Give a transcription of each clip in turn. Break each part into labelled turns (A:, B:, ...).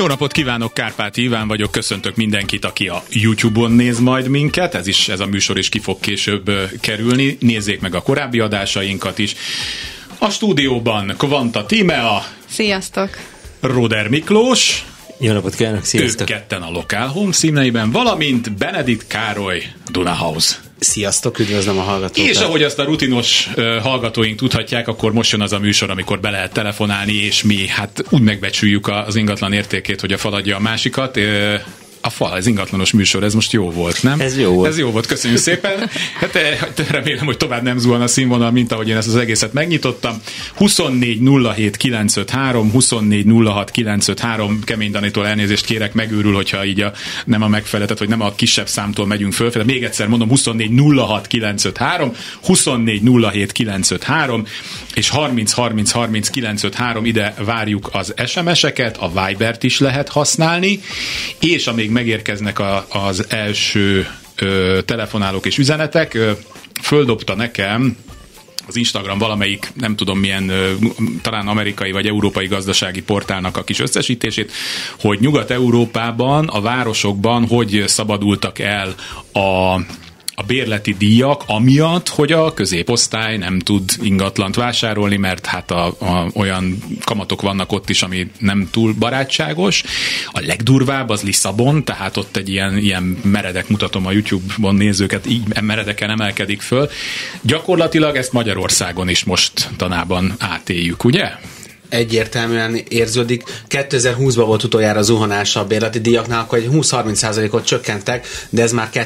A: Jó napot kívánok, Kárpáti Iván vagyok, köszöntök mindenkit, aki a YouTube-on néz majd minket, ez a műsor is ki fog később kerülni, nézzék meg a korábbi adásainkat is. A stúdióban Kvanta Tímea.
B: Sziasztok!
A: Roder Miklós.
C: Jó napot kívánok, sziasztok!
A: Ők ketten a Lokál Home színeiben, valamint Benedikt Károly, Dunahouse.
C: Sziasztok, üdvözlöm a hallgatókat!
A: És ahogy azt a rutinos hallgatóink tudhatják, akkor most jön az a műsor, amikor be lehet telefonálni, és mi hát úgy megbecsüljük az ingatlan értékét, hogy a fal adja a másikat. A fal, az ingatlanos műsor, ez most jó volt, nem?
C: Ez jó volt.
A: Ez jó volt, köszönjük szépen. Hát remélem, hogy tovább nem zuhan a színvonal, mint ahogy én ezt az egészet megnyitottam. 24 07 953, 24 06 953, Kemény Danitól elnézést kérek, megőrül, hogyha így nem a megfeletet, vagy nem a kisebb számtól megyünk fölfele. Még egyszer mondom, 24 06 953, 24 07 953, és 30 30 30 953, ide várjuk az SMS-eket, a Vibert is lehet használni, és amíg megérkeznek az első telefonálók és üzenetek, földobta nekem az Instagram valamelyik, nem tudom milyen, talán amerikai vagy európai gazdasági portálnak a kis összesítését, hogy Nyugat-Európában, a városokban hogy szabadultak el a bérleti díjak, amiatt, hogy a középosztály nem tud ingatlant vásárolni, mert hát olyan kamatok vannak ott is, ami nem túl barátságos. A legdurvább az Lisszabon, tehát ott egy ilyen meredek, mutatom a YouTube-on nézőket, így meredeken emelkedik föl. Gyakorlatilag ezt Magyarországon is mostanában átéljük, ugye?
C: Egyértelműen érződik. 2020-ban volt utoljára zuhanása a bérleti díjaknál, akkor egy 20-30%-ot csökkentek, de ez már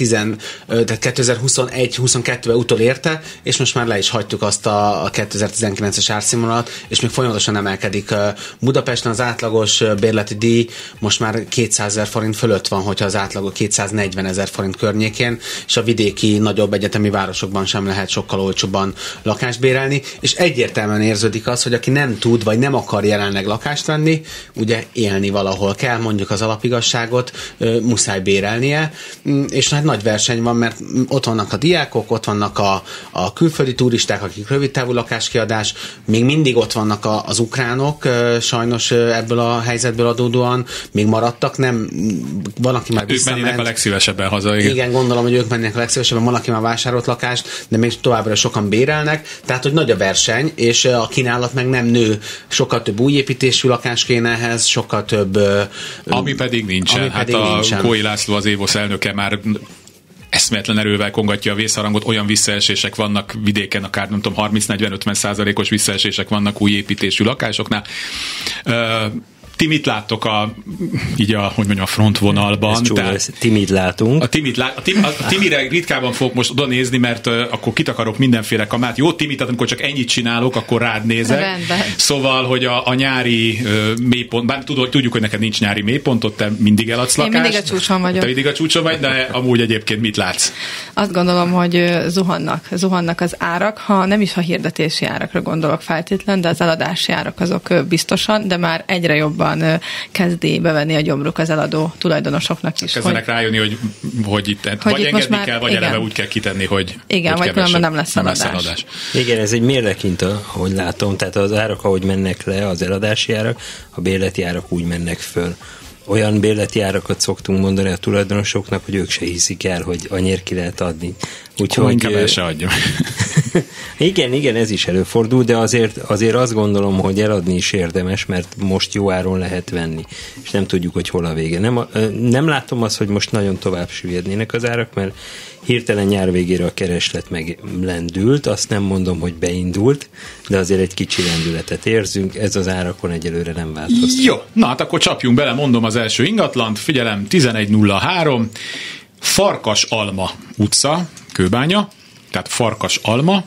C: 2021-22-ben utolérte, és most már le is hagytuk azt a 2019-es árszínvonalat, és még folyamatosan emelkedik. Budapesten az átlagos bérleti díj most már 200 000 forint fölött van, hogyha az átlagos 240 000 forint környékén, és a vidéki nagyobb egyetemi városokban sem lehet sokkal olcsóbban lakást bérelni, és egyértelműen érződik az, hogy aki nem tud, vagy nem akar jelenleg lakást venni, ugye élni valahol kell, mondjuk az alapigasságot, muszáj bérelnie, és hát nagy verseny van, mert ott vannak a diákok, ott vannak a külföldi turisták, akik rövidtávú lakáskiadás, még mindig ott vannak az ukránok, sajnos ebből a helyzetből adódóan még maradtak, nem, van, aki már visszament.
A: Ők mennének a legszívesebben haza.
C: Igen, gondolom, hogy ők mennének a legszívesebben, van, aki már vásárolt lakást, de még továbbra sokan bérelnek, tehát, hogy nagy a verseny, és a kínálat meg nem nő. Sokkal több újépítésű lakás kéne ehhez, sokkal több...
A: Ami pedig nincsen. Kói László, az Évosz elnöke már eszméletlen erővel kongatja a vészharangot, olyan visszaesések vannak vidéken, akár nem tudom, 30-40-50%-os visszaesések vannak újépítésű lakásoknál. Ti mit láttok a frontvonalban?
C: Ti mit látunk?
A: A Timire ritkában fogok most oda nézni, mert akkor kitakarok mindenféle kamát. Jó, Timit, amikor csak ennyit csinálok, akkor rád nézek.
B: Rendben.
A: Szóval, hogy a nyári mélypont, bár tudjuk, hogy neked nincs nyári mélypontot, te mindig eladsz lakást.
B: Én mindig a csúcson vagyok.
A: Te mindig a csúcson vagy, de amúgy egyébként mit látsz?
B: Azt gondolom, hogy zuhannak az árak, nem is a hirdetési árakra gondolok feltétlen, de az eladási árak azok biztosan, de már egyre jobban kezdi bevenni a gyomruk az eladó tulajdonosoknak is.
A: Kezdenek rájönni, hogy itt vagy engedni kell, vagy eleve úgy kell kitenni, hogy
B: igen, vagy különben nem lesz eladás.
C: Igen, ez egy mérlekint, ahogy látom, tehát az árak, ahogy mennek le, az eladási árak, a bérleti árak úgy mennek föl. Olyan bérleti árakat szoktunk mondani a tulajdonosoknak, hogy ők se hiszik el, hogy annyira ki lehet adni.
A: Úgyhogy inkább el se adjam.
C: Igen, ez is előfordul, de azért azt gondolom, hogy eladni is érdemes, mert most jó áron lehet venni, és nem tudjuk, hogy hol a vége. Nem látom azt, hogy most nagyon tovább süllyednének az árak, mert hirtelen nyár végére a kereslet meglendült, azt nem mondom, hogy beindult, de azért egy kicsi lendületet érzünk, ez az árakon egyelőre nem változtat. Jó,
A: na hát akkor csapjunk bele, mondom az első ingatlant, figyelem, 1103, Farkasalma utca, Kőbánya, tehát Farkasalma,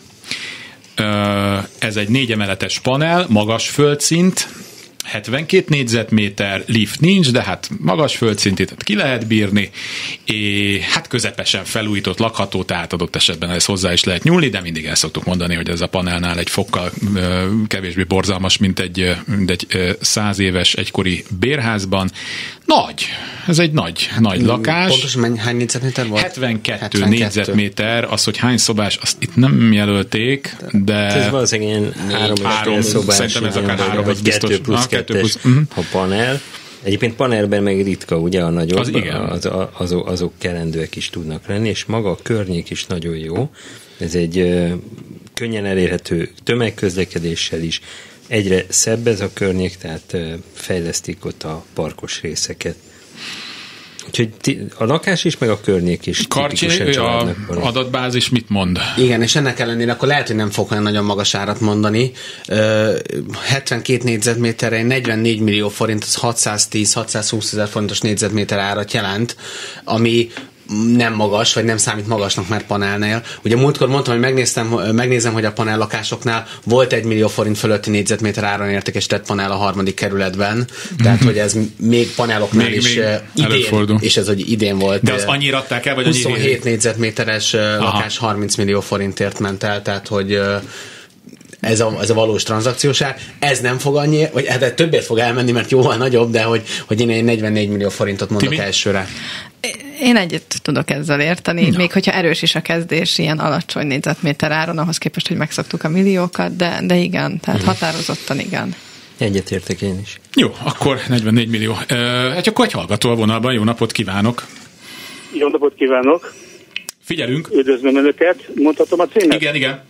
A: ez egy 4 emeletes panel, magas földszint, 72 négyzetméter, lift nincs, de hát magas földszintét ki lehet bírni, és hát közepesen felújított, lakható, tehát adott esetben ez hozzá is lehet nyúlni, de mindig el szoktuk mondani, hogy ez a panelnál egy fokkal kevésbé borzalmas, mint egy 100 éves egykori bérházban. Ez egy nagy lakás.
C: Pontosan hány négyzetméter volt?
A: 72 négyzetméter, az, hogy hány szobás, azt itt nem jelölték, de...
C: Ez valószínűleg ilyen 3 szobás.
A: Szerintem ez akár 3
C: vagy 2 plusz 2 a panel.
D: Egyébként panelben meg ritka, ugye, a nagyobb,
A: Az igen.
D: Azok kelendőek is tudnak lenni, és maga a környék is nagyon jó. Ez egy könnyen elérhető tömegközlekedéssel is. Egyre szebb ez a környék, tehát fejlesztik ott a parkos részeket. Úgyhogy a lakás is, meg a környék is tipikusan családnak való.
A: Adatbázis mit mond?
C: Igen, és ennek ellenére akkor lehet, hogy nem fog olyan nagyon magas árat mondani. 72 négyzetméterre 44 millió forint, az 610-620 ezer forintos négyzetméter árat jelent, ami nem magas, vagy nem számít magasnak már panelnél. Ugye múltkor mondtam, hogy megnézem, hogy a panel lakásoknál volt 1 millió forint fölötti négyzetméter áron értékesített panel a 3. kerületben, tehát hogy ez még paneloknál is idén, és ez hogy idén volt.
A: De az annyira adták el, vagy
C: 27 négyzetméteres lakás 30 millió forintért ment el, tehát hogy ez a valós tranzakciós ár. Ez nem fog annyi, vagy hát többért fog elmenni, mert jóval nagyobb, de hogy én 44 millió forintot mondok elsőre.
B: Én egyet tudok ezzel érteni, még hogyha erős is a kezdés ilyen alacsony négyzetméter áron, ahhoz képest, hogy megszoktuk a milliókat, de igen, tehát határozottan igen.
D: Egyetértek én is.
A: Jó, akkor 44 millió. Hát akkor egy hallgató a vonalban, jó napot kívánok!
E: Jó napot kívánok!
A: Figyelünk!
E: Üdvözlöm Önöket! Mondhatom a címet?
A: Igen.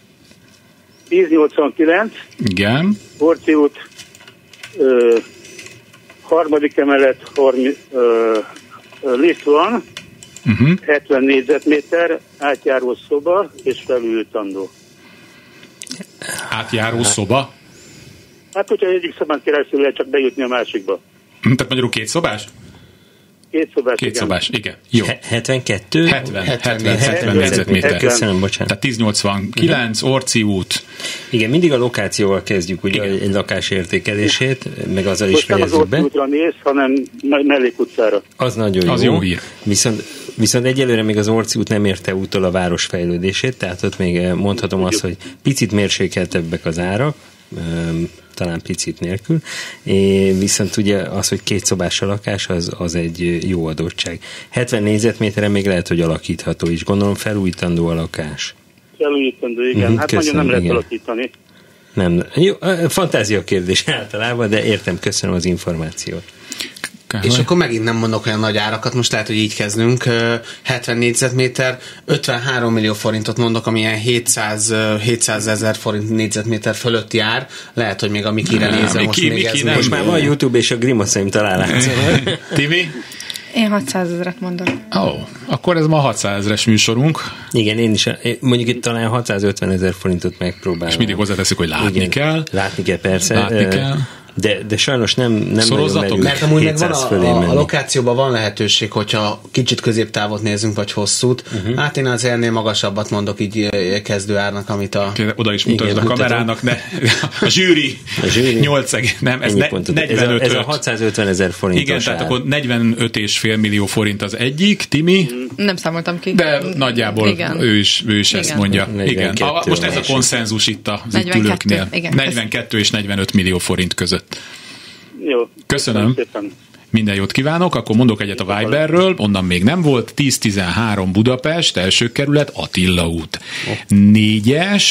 E: 1089.
A: Igen.
E: Horthy út, 3. emelet, lift van, 70 négyzetméter, átjáró szoba és felújítandó.
A: Átjáró szoba?
E: Hát, hogyha egyik szobán keresztül lehet csak bejutni a másikba.
A: Tehát magyarul 2 szobás?
E: 2 szobás,
A: Két szobás, igen. Jó.
D: 72?
A: 70 négyzetméter.
D: Köszönöm, bocsánat.
A: Tehát 1089, Orci út.
D: Igen, mindig a lokációval kezdjük ugye egy lakás értékelését, meg azzal is fejezzük be.
E: Most nem az Orci útra néz, hanem mellékutcára.
D: Az nagyon jó.
A: Az jó hír.
D: Viszont egyelőre még az Orci út nem érte úttól a város fejlődését, tehát ott még mondhatom azt, hogy picit mérsékeltebbek az árak, talán picit nélkül, viszont ugye az, hogy 2 szobás a lakás, az egy jó adottság. 70 négyzetméteren még lehet, hogy alakítható is. Gondolom felújítandó a lakás.
E: Felújítandó, igen. Hát nagyon nem lehet alakítani.
D: Nem. Jó, fantázia kérdés általában, de értem, köszönöm az információt.
C: És akkor megint nem mondok olyan nagy árakat, most lehet, hogy így kezdünk. 70 négyzetméter, 53 millió forintot mondok, ami ilyen 700 ezer forint négyzetméter fölötti ár. Lehet, hogy még a Mikire nézve most még ez
D: nem. Most már van YouTube és a grimaszaim találás.
A: Timi?
B: Én 600 ezeret mondok.
A: Akkor ez ma 600 ezeres műsorunk.
D: Igen, én is. Mondjuk itt talán 650 ezer forintot megpróbálom.
A: És mindig hozzáteszük, hogy látni kell.
D: Látni kell, persze.
A: Látni kell.
D: De sajnos nem nagyon merünk.
C: Mert amúgy meg van a lokációban van lehetőség, hogyha kicsit középtávot nézünk, vagy hosszút. Hát én az ennél magasabbat mondok így kezdőárnak, amit a...
A: Oda is mutasd a kamerának, ne. A zsűri 8, nem, ez 45.
D: Ez a 650 ezer forintos.
A: Igen, tehát akkor 45,5 millió forint az egyik, Timi.
B: Nem számoltam ki.
A: De nagyjából igen. Ő is ezt mondja. Igen. Most ez a konszenzus itt az itt ülőknél. 42 és 45 millió forint között.
E: Jó.
A: Köszönöm. Minden jót kívánok, akkor mondok egyet a Viberről, onnan még nem volt. 10-13 Budapest, első kerület, Attila út. 4-es,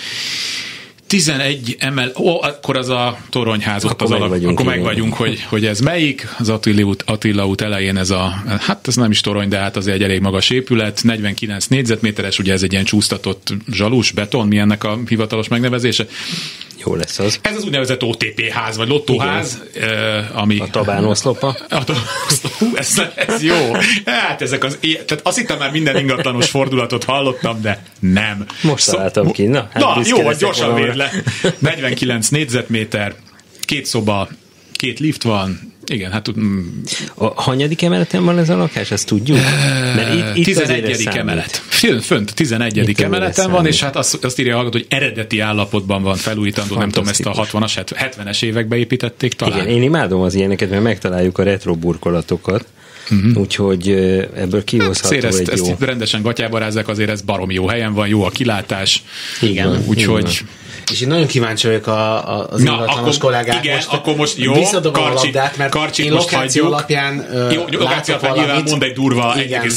A: 11 akkor az a toronyház ott az alap. Akkor meg vagyunk, hogy ez melyik. Az Attila út elején ez hát ez nem is torony, de hát azért egy elég magas épület, 49 négyzetméteres, ugye ez egy ilyen csúsztatott zsalus, beton, mi ennek a hivatalos megnevezése.
D: Jó lesz az.
A: Ez az úgynevezett OTP ház, vagy lottóház, ami...
D: A tabánoszlopa.
A: Ez jó. Hát ezek tehát azt hittem már minden ingatlanos fordulatot hallottam, de nem.
D: Most találtam ki. Na
A: jó, vagy gyorsan véd le. 49 négyzetméter, 2 szoba, 2 lift van. Igen, hát...
D: A hanyadik emeleten van ez a lakás, ezt tudjuk?
A: Mert itt 11. emelet. Fönt 11. emeleten van, és hát azt írja a hallgató, hogy eredeti állapotban van felújítandó, nem tudom, ezt a 60-as, 70-es évekbe építették talán.
D: Igen, én imádom az ilyeneket, mert megtaláljuk a retro burkolatokat, úgyhogy ebből kihozható egy jó...
A: Ezt rendesen gatyába rázzák, azért ez baromi jó helyen van, jó a kilátás.
C: Igen.
A: Úgyhogy...
C: És én nagyon kíváncsi vagyok az ingatlanos kollégák.
A: Igen, akkor most jó,
C: visszadobom a labdát, mert én lokáció alapján
A: lokáció alapján nyilván mond egy durva 1,6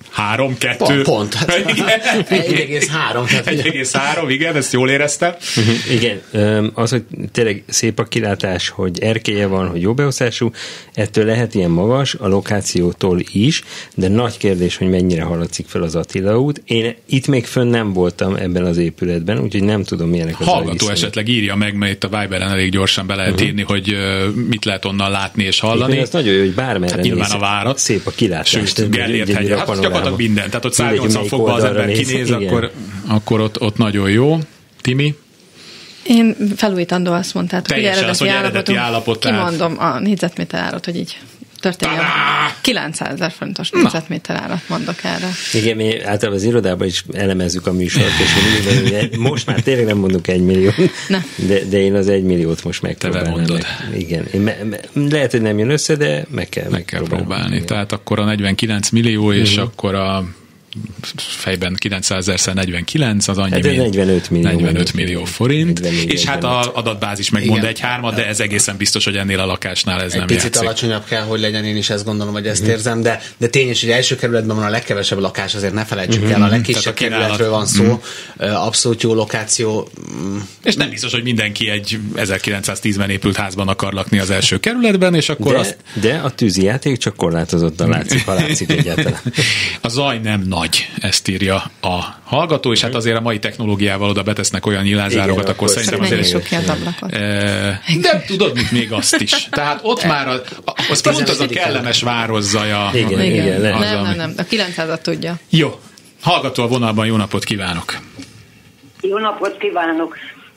A: 3-2.
C: Pont. 1,3.
A: 1,3, igen, ezt jól éreztem.
D: Igen, az, hogy tényleg szép a kilátás, hogy erkélye van, hogy jó beosztású, ettől lehet ilyen magas, a lokációtól is, de nagy kérdés, hogy mennyire hallatszik fel az Attila út. Én itt még fönn nem voltam ebben az épületben, úgyhogy nem tudom, milyenek az
A: hallgató esetleg írja meg, mert itt a Viberen elég gyorsan be lehet írni, hogy mit lehet onnan látni és hallani.
D: Ez nagyon jó, hogy bármerre
A: nyilván a várat.
D: Szép a kilátás.
A: Sőt, Gellért hegy. Hát gyakorlatilag minden. Tehát ott 180 fokban az ember kinéz, akkor ott nagyon jó. Timi?
B: Én felújítandó azt mondtátok, hogy
A: eredeti állapot.
B: Kimondom a négyzetméter árat, hogy így történjen. 900 000 forintos négyzetméter árat mondok erre.
D: Igen, mi általában az irodában is elemezzük a műsort, és most már tényleg nem mondunk 1 millió, de én az 1 milliót most megpróbálnám. Igen, lehet, hogy nem jön össze, de meg kell próbálni.
A: Igen. Tehát akkor a 49 millió, és akkor a fejben 900 000-szer 49, az annyi,
D: hát 45
A: millió forint, és hát az adatbázis megmond 1/3, de ez egészen biztos, hogy ennél a lakásnál ez nem játszik.
C: Picit alacsonyabb kell, hogy legyen, én is ezt gondolom, hogy ezt érzem, de tényes, hogy első kerületben van a legkevesebb lakás, azért ne felejtsük el, a legkisebb kerületről van szó, abszolút jó lokáció.
A: És nem biztos, hogy mindenki egy 1910-ben épült házban akar lakni az első kerületben, és akkor
D: de a tűzijáték csak korlátozottan látszik, ha látszik egyáltalán.
A: A zaj nem nagy, ezt írja a hallgató, és hát azért a mai technológiával oda betesznek olyan nyilázárokat, akkor szerintem azért...
B: Sok ki az ablakot.
A: De tudod, mit még azt is. Tehát ott már az pont az a kellemes városzaja.
B: Igen. Nem. A 900-at tudja.
A: Jó. Hallgató a vonalban, jó napot kívánok!
F: Jó napot kívánok!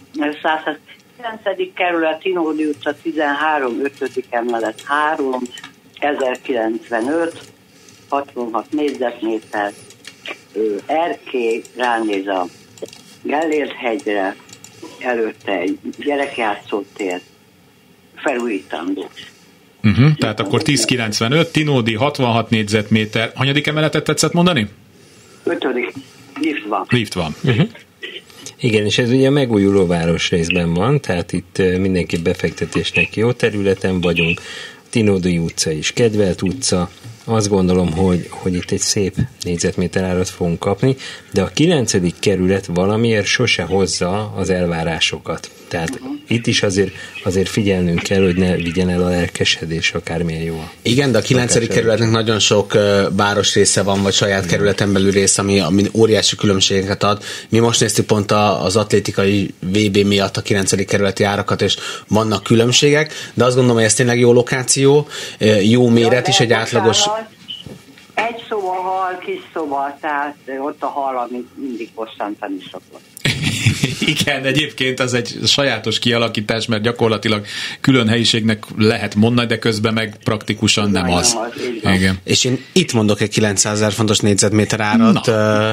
F: 109. kerület, Tinódi utca 13, 5. emelet 3, 1095, 66 négyzetméter, erkély, ránéz a Gellért hegyre, előtte egy gyerekjátszótér, felújítandó.
A: Tehát akkor 1095, Tinódi, 66 négyzetméter. Hanyadik emeletet tetszett mondani?
F: 5. lift van.
D: Igen, és ez ugye a megújuló városrészben van, tehát itt mindenki befektetésnek jó területen vagyunk, Tinódi utca is kedvelt utca, azt gondolom, hogy itt egy szép négyzetméter árat fogunk kapni, de a 9. kerület valamiért sose hozza az elvárásokat. Tehát itt is azért figyelnünk kell, hogy ne vigyen el a lelkesedés, akármilyen jó.
C: Igen, de a 9. kerületnek nagyon sok városrésze van, vagy saját kerületen belül rész, ami óriási különbségeket ad. Mi most néztük pont az atlétikai VB miatt a 9. kerületi árakat, és vannak különbségek, de azt gondolom, hogy ez tényleg jó lokáció, jó méret is, egy átlagos...
F: Egy szoba hal, kis szoba, tehát ott a hal, amit mindig bosszantani szokott.
A: Igen, egyébként az egy sajátos kialakítás, mert gyakorlatilag külön helyiségnek lehet mondani, de közben meg praktikusan nem az. Igen.
C: És én itt mondok egy 900 000 fontos négyzetméter árat,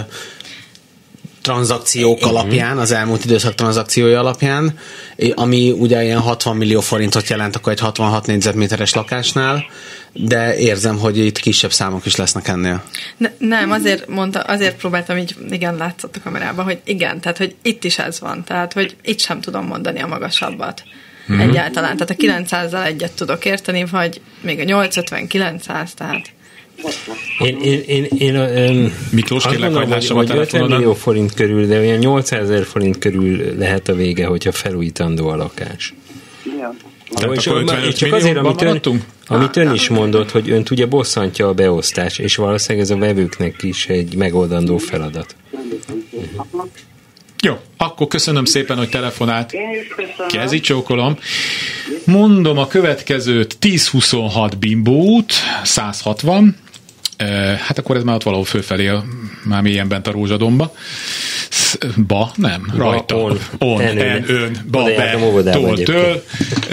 C: tranzakciók alapján, az elmúlt időszak tranzakciói alapján, ami ugye ilyen 60 millió forintot jelent akkor egy 66 négyzetméteres lakásnál, de érzem, hogy itt kisebb számok is lesznek ennél.
B: Nem, azért próbáltam így, igen, látszott a kamerában, hogy igen, tehát, hogy itt is ez van, tehát, hogy itt sem tudom mondani a magasabbat. Egyáltalán, tehát a 900-zal egyet tudok érteni, vagy még a 850-900, tehát
D: Én
A: Miklós, kérlek, hogy lássam a telefonodat.
D: 50 millió forint körül, de olyan 800 000 forint körül lehet a vége, hogyha felújítandó a lakás.
F: Ja.
D: És csak azért, amit ön is mondott, hogy önt ugye bosszantja a beosztás, és valószínűleg ez a vevőknek is egy megoldandó feladat.
A: Jó, akkor köszönöm szépen, hogy telefonált. Kezi csókolom. Mondom a következőt, 1026 Bimbó út, 160. Hát akkor ez már ott valahol fölfelé, már mélyen bent a Rózsadomba. Nem, rajta. Ön, től.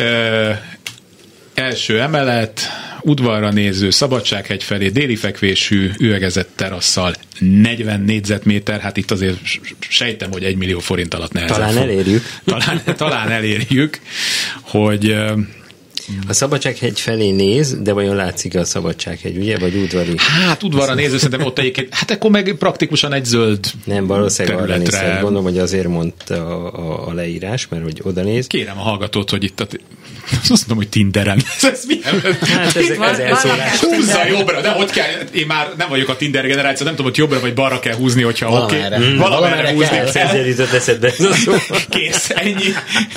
A: Első emelet, udvarra néző, Szabadsághegy felé, déli fekvésű, üvegezett terasszal, 40 négyzetméter, hát itt azért sejtem, hogy 1 millió forint alatt nehezebb.
D: Talán elérjük.
A: Talán elérjük, hogy
D: A Szabadsághegy felé néz, de vajon látszik a Szabadsághegy, ugye? Vagy udvari?
A: Hát udvarra néző, szerintem ott egyébként, hát akkor meg praktikusan egy zöld
D: nem, valószínűleg arra
A: területre.
D: nézhet. Gondolom, hogy azért mondta a leírás, mert hogy oda néz.
A: Kérem a hallgatót, hogy itt azt mondom, hogy Tinderen. Ez milyen?
D: Hát ezek az elszólás.
A: Húzza jobbra, de ott kell, én már nem vagyok a Tinder generáció, nem tudom, hogy jobbra vagy balra kell húzni, hogyha oké. Valamerre húzni kell.
D: Ezzel jutott eszedbe ez a szó.
A: Kész, ennyi.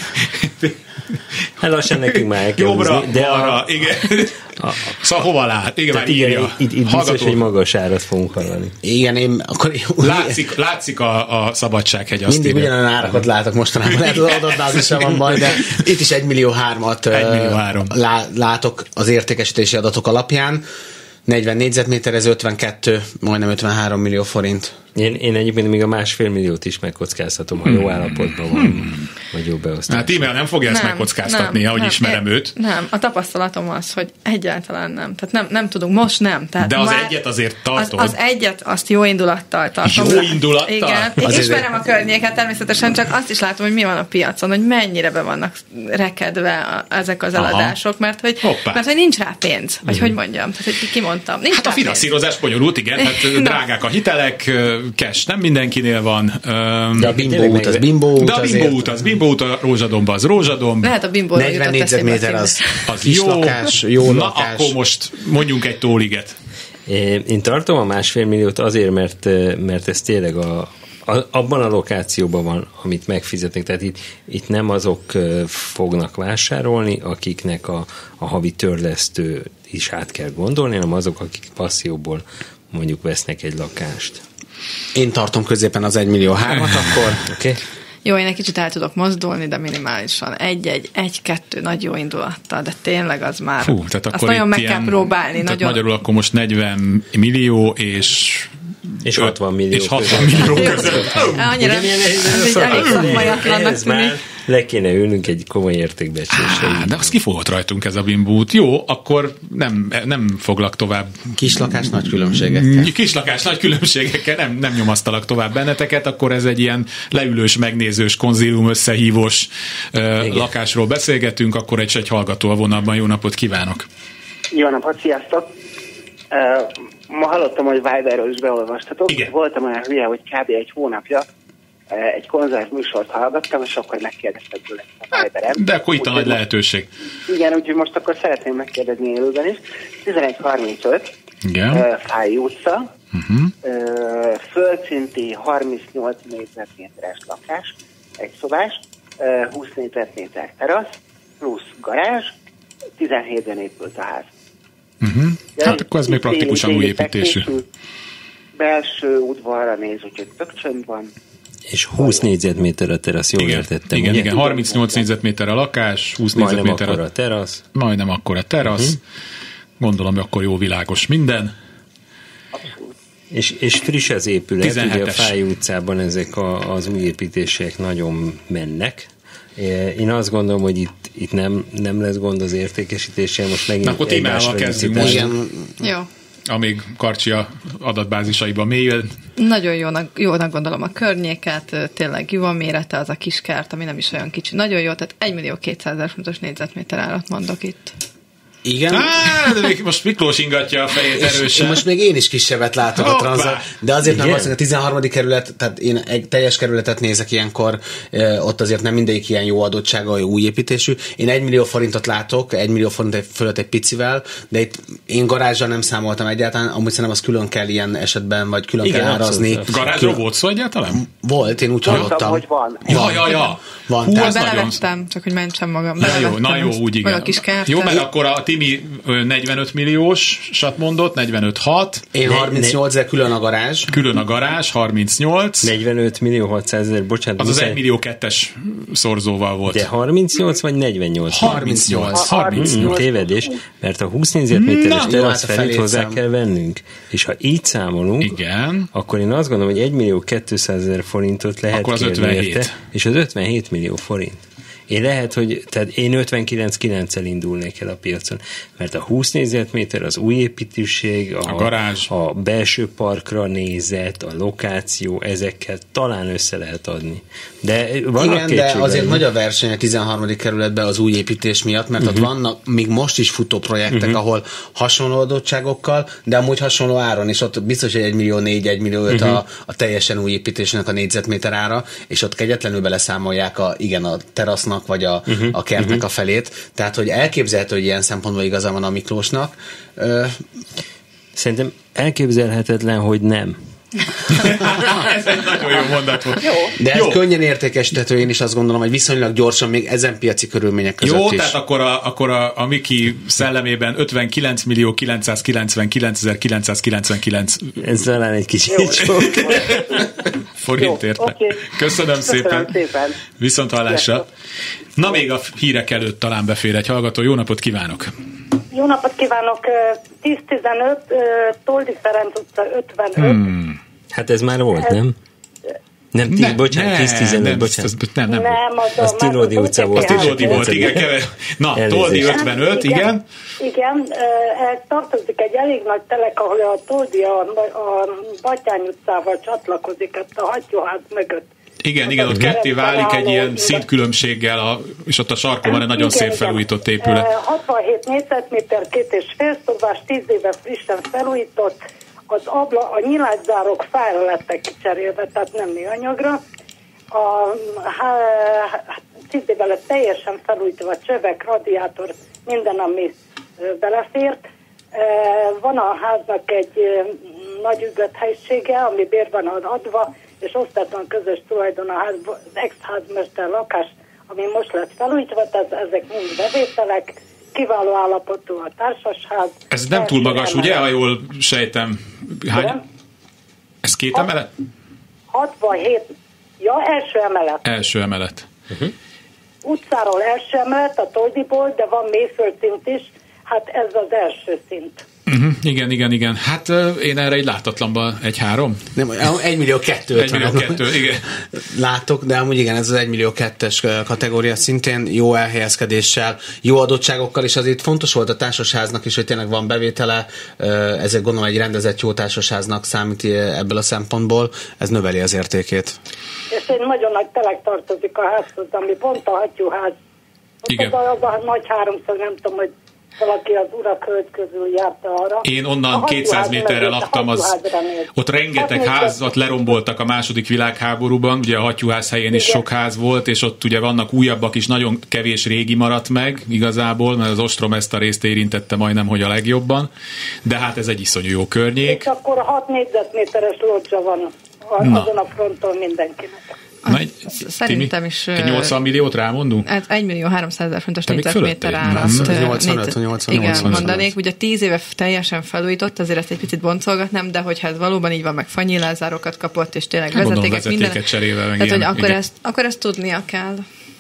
D: Hát lassan nekünk már el kell
A: Jobbra,
D: húzni. De
A: balra, igen. Szóval hova lát? Igen, már írja.
D: Itt biztos, hogy magas árat fogunk hallani.
C: Igen, akkor...
A: Látszik a Szabadsághegy, azt
C: mindig
A: írja.
C: ugyanolyan árakat látok mostanában, lehet az adatbázis sem van baj, de itt is 1,3 millió látok az értékesítési adatok alapján. 40 négyzetméter, ez 52, majdnem 53 millió forint.
D: Én egyébként még a 1,5 milliót is megkockáztatom, ha jó állapotban van, vagy jó beosztás.
A: Hát e-mail nem fogja ezt megkockáztatni, ahogy ismerem őt.
B: Nem, a tapasztalatom az, hogy egyáltalán nem. Tehát nem tudunk, most nem. Tehát
A: de az egyet azért tartod.
B: Az egyet, azt jó indulattal tartom.
A: Jó indulattal?
B: Igen, én ismerem a környéket természetesen, csak azt is látom, hogy mi van a piacon, hogy mennyire be vannak rekedve ezek az eladások, mert hogy nincs rá pénz, vagy hogy mondjam, tehát hogy kimondtam.
A: Hát a finanszírozás bonyolult, igen, hát drágák a hitelek, cash nem mindenkinél van.
C: De a Bimbo út az Bimbo út.
A: De a Bimbo út, a Rózsadomba az Rózsadomb.
B: Lehet a Bimbo
C: 40 négyzetméter az jó lakás, jó
A: na,
C: lakás.
A: akkor most mondjunk egy tóliget.
D: Én tartom a 1,5 milliót azért, mert ez tényleg abban a lokációban van, amit megfizetnek. Tehát itt nem azok fognak vásárolni, akiknek a havi törlesztő is át kell gondolni, hanem azok, akik passzióból mondjuk vesznek egy lakást.
C: Én tartom középen az 1,3 millió akkor.
D: Okay.
B: Jó, én egy kicsit el tudok mozdulni, de minimálisan. Egy-kettő nagy jó indulattal, de tényleg az már,
A: tehát
B: azt nagyon meg kell próbálni.
A: Tehát
B: nagyon...
A: magyarul akkor most 40 millió és
D: 60 millió.
A: És 60 millió között.
B: Annyira, ez elég szakmaiatlannak tűnik.
D: Le kéne ülnünk egy komoly értékbecsésre.
A: De az kifogott rajtunk ez a bimbút. Jó, akkor nem foglak tovább.
C: Kislakás nagy különbségekkel.
A: Kislakás nagy különbségekkel, nem nyomasztalak tovább benneteket, akkor ez egy ilyen leülős, megnézős, konzilium összehívós lakásról beszélgetünk, akkor egy hallgató a vonalban. Jó napot kívánok!
G: Jó napot, sziasztok! Ma hallottam, hogy Viberről is beolvastatok.
A: Igen.
G: Voltam olyan hülye, hogy kb. Egy hónapja egy konzert műsort hallgattam, és akkor megkérdeztek tőle a Viberen.
A: De akkor itt a nagy lehetőség.
G: Igen, úgyhogy most akkor szeretném megkérdezni élőben is. 1135, Fáj utca, földszinti 38 négyzetméteres lakás, egy szobás, 20 négyzetméter terasz, plusz garázs, 17-ben épült a ház.
A: Hát akkor ez még praktikusan új építésű.
G: Belső udvarra néz, úgyhogy tök csönd van.
D: És 20 négyzetméter a terasz, jól értettem.
A: Igen, 38 négyzetméter a lakás, 20 négyzetméter
D: a terasz.
A: Majdnem akkor a terasz. Gondolom, hogy akkor jó világos minden.
D: És friss az épület,
A: 17-es.
D: Ugye a Fáj utcában ezek az új építések nagyon mennek. Én azt gondolom, hogy itt nem lesz gond az értékesítéssel, most megint
A: akkor témával kezdünk most.
B: Jó.
A: Amíg Karcsi a adatbázisaiban mélyül.
B: Nagyon jónak gondolom a környéket, tényleg jó a mérete, az a kiskert, ami nem is olyan kicsi. Nagyon jó, tehát 1.200.000 fontos négyzetméter árat mondok itt.
C: Igen?
A: De még most Miklós ingatja a fejét erősen.
C: Most még én is kisebbet látok a transzat, de azért nem az, hogy a 13. kerület, tehát én egy teljes kerületet nézek ilyenkor, ott azért nem mindegyik ilyen jó adottsága, jó új építésű. Én 1 millió forintot látok, 1 millió forint fölött egy picivel, de itt én garázsal nem számoltam egyáltalán, amúgy szerintem az külön kell ilyen esetben, vagy külön kell árazni.
A: Garázsról volt szó egyáltalán?
C: Volt, én úgy hallottam.
G: Hogy van.
A: Ja.
C: Van.
A: Hú, az
B: belevettem, csak hogy mentsem magam.
A: Na jó, úgy igen.
B: Olyan kis kártya.
A: Jó, mert akkor a Timi 45 milliósat mondott, 45,6.
C: Én 38, de külön a garázs.
A: Külön a garázs, 38.
D: 45 millió 600 000, bocsánat.
A: Az az 1 millió 2-es szorzóval volt.
D: De 38 vagy 48?
A: 38.
D: Tévedés, mert a 20 négyzetméteres terasz felét hozzá kell vennünk. És ha így számolunk,
A: igen,
D: akkor én azt gondolom, hogy 1 millió 200 000 forintot lehet
A: akkor az
D: kérni
A: 57.
D: érte, és az 57 millió forint. Én lehet, hogy tehát én 59,9-el indulnék el a piacon, mert a 20 négyzetméter, az új építőség,
A: a garázs,
D: a belső parkra nézet, a lokáció, ezekkel talán össze lehet adni. De
C: igen, de azért nagy a verseny a 13. kerületben az új építés miatt, mert ott vannak még most is futó projektek, ahol hasonló adottságokkal, de amúgy hasonló áron, és ott biztos, hogy 1,4 millió, 1,5 millió a teljesen új építésnek a négyzetméter ára, és ott kegyetlenül beleszámolják a terasznak, vagy a kertnek a felét. Tehát, hogy elképzelhető, hogy ilyen szempontból igaza van a Miklósnak.
D: Szerintem elképzelhetetlen, hogy nem.
A: Ez egy nagyon jó mondat volt.
C: De ez könnyen értékesíthető, én is azt gondolom, hogy viszonylag gyorsan még ezen piaci körülmények között
A: jó,
C: is.
A: Tehát akkor a Miki szellemében 59.999.999
D: ez talán egy kicsit sok.
A: Forint érte. Okay. Köszönöm szépen. Viszont hallásra. Na, még a hírek előtt talán befér egy hallgató. Jó napot kívánok!
H: Jó napot kívánok! 10-15, Toldi Ferenc utca 55.
D: Hát ez már volt, nem? Nem, bocsánat, 10-15, bocsánat.
A: Nem.
D: Az Tilódi utca volt.
A: Az Tilódi volt, igen. Na, Toldi 55, igen.
H: Igen, tartozik egy elég nagy telek, ahol a Toldi a Batyány utcával csatlakozik, a hattyúház mögött.
A: Igen, ott ketté válik egy ilyen szintkülönbséggel, és ott a sarkon van egy nagyon szép felújított épület.
H: 67 négyzetméter, 2,5 szobás, 10 éve frissen felújított, a nyilászárok fára lettek kicserélve, tehát nem műanyagra. 10 éve lett teljesen felújítva, csövek, radiátor, minden, ami belefért. Van a háznak egy nagy üzlethelyisége, ami bér van adva, és osztatlan közös tulajdon az ex-házmester lakás, ami most lett felújítva, tehát ezek mind bevételek, kiváló állapotú a társasház.
A: Ez nem túl magas, ugye, ha jól sejtem? Hány? Ez 2 emelet?
H: 67. Ja, első emelet.
A: Első emelet.
H: Utcáról első emelet, a Toldiból, de van mélyföldszint is, hát ez az első szint.
A: Igen. Hát én erre egy látatlanban 1,3.
C: Nem, 1,2 millió.
A: 1,2 millió, igen.
C: Látok, de amúgy igen, ez az 1,2 millió kategória szintén jó elhelyezkedéssel, jó adottságokkal, és azért fontos volt a társasháznak is, hogy tényleg van bevétele, ezért gondolom egy rendezett jó társasháznak számít ebből a szempontból, ez növeli az értékét.
H: És egy nagyon nagy telek tartozik a házhoz, ami pont a hattyúház.
A: Igen.
H: Az a nagy háromszög, nem tudom, hogy valaki az Urak-hölgy közül járta arra.
A: Én onnan 200 méterre laktam, ott rengeteg házat leromboltak a II. Világháborúban, ugye a hattyúház helyén is sok ház volt, és ott ugye vannak újabbak is, nagyon kevés régi maradt meg igazából, mert az ostrom ezt a részt érintette majdnem, hogy a legjobban, de hát ez egy iszonyú jó környék. És
H: akkor 6 négyzetméteres lodzsa van azon a fronton mindenkinek.
B: Szerintem is...
A: Egy 80 milliót rámondunk?
B: Hát 1.300.000 fontos négyzetméter árat.
C: 85.
B: Igen, mondanék. Ugye 10 éve teljesen felújított, azért ezt egy picit boncolgatnám, de hogyha ez valóban így van, meg fanyilázárokat kapott, és tényleg vezetéket, minden.
A: Cserével,
B: tehát, hogy akkor ezt tudnia kell.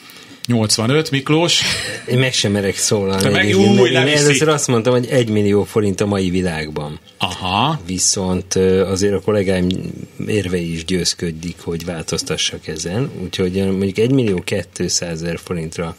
A: 85, Miklós.
D: Én meg sem merek szólalni. Én először azt mondtam, hogy 1 millió forint a mai világban.
A: Aha.
D: Viszont azért a kollégáim érvei is győzködik, hogy változtassak ezen. Úgyhogy mondjuk 1.200.000 forintra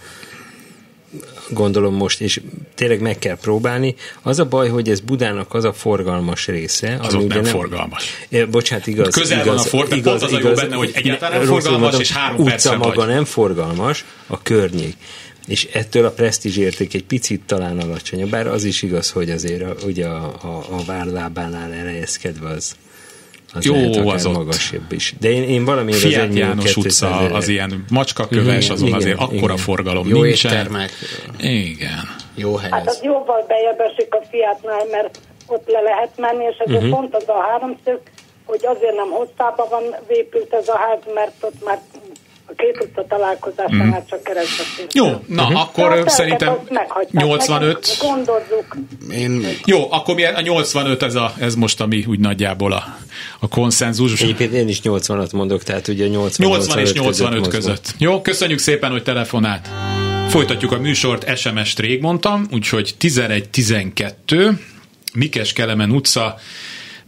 D: gondolom most, és tényleg meg kell próbálni. Az a baj, hogy ez Budának az a forgalmas része.
A: Az ott nem forgalmas.
D: Bocsánat, igaz.
A: Közel van a forgalmas, az a jó benne, hogy egyáltalán nem forgalmas, és 3 percre
D: maga vagy. Nem forgalmas, a környék. És ettől a presztízsérték egy picit talán alacsonyabb, bár az is igaz, hogy azért ugye a várlábánál elhelyezkedve az
A: jó, az ott
D: magasabb is. De én valamiért
A: Fiat az János utca, az ilyen macskaköves, azon igen, azért akkora forgalom
C: jó
A: nincsen.
C: Éttermek.
A: Igen.
C: Jó helyez.
H: Hát az jóval bejebb esik a Fiatnál, mert ott le lehet menni, és ez pont az a háromszög, hogy azért nem hosszában van épült ez a ház, mert ott már a két utca találkozásánál csak keresztül.
A: Jó, na akkor szerintem 85.
H: Gondozzuk.
A: Jó, akkor a 85 ez most ami úgy nagyjából a konszenzus.
D: Egyébként én is 80-at mondok, tehát ugye
A: 80 és 85 között. Jó, köszönjük szépen, hogy telefonált. Folytatjuk a műsort, SMS-t rég mondtam, úgyhogy 11-12, Mikes Kelemen utca,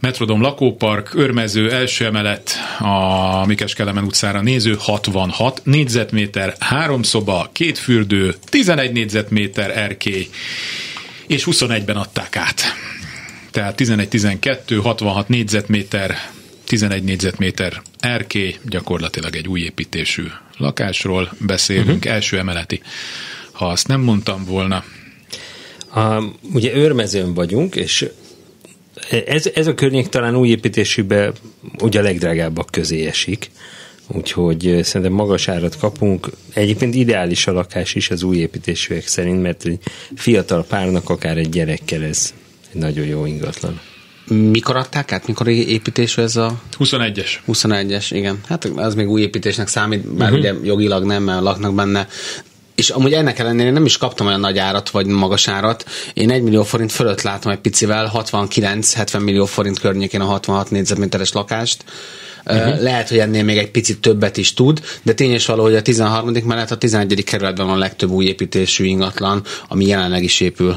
A: Metrodom lakópark, Őrmező, első emelet, a Mikes Kelemen utcára néző, 66 négyzetméter, 3 szoba, 2 fürdő, 11 négyzetméter erkély, és 21-ben adták át. Tehát 11-12, 66 négyzetméter, 11 négyzetméter erkély, gyakorlatilag egy új építésű lakásról beszélünk, első emeleti, ha azt nem mondtam volna.
D: Ugye Őrmezőn vagyunk, és ez a környék talán új építésűben ugye a legdrágábbak közé esik, úgyhogy szerintem magas árat kapunk. Egyébként ideális a lakás is az új építésűek szerint, mert egy fiatal párnak, akár egy gyerekkel ez egy nagyon jó ingatlan.
C: Mikor adták át? Mikor építésű ez a...
A: 21-es.
C: 21-es, igen. Hát az még új építésnek számít, bár ugye jogilag nem, mert laknak benne. És amúgy ennek ellenére nem is kaptam olyan nagy árat, vagy magas árat. Én 1 millió forint fölött látom egy picivel, 69-70 millió forint környékén a 66 négyzetméteres lakást. Lehet, hogy ennél még egy picit többet is tud, de tény és való, hogy a 13. mellett a 11. kerületben van a legtöbb új építésű ingatlan, ami jelenleg is épül.